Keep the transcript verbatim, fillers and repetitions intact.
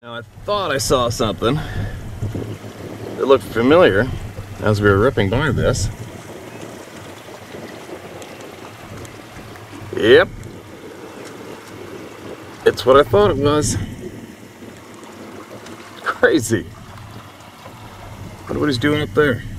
Now I thought I saw something that looked familiar as we were ripping by this. Yep. It's what I thought it was. Crazy. Wonder what he's doing up there.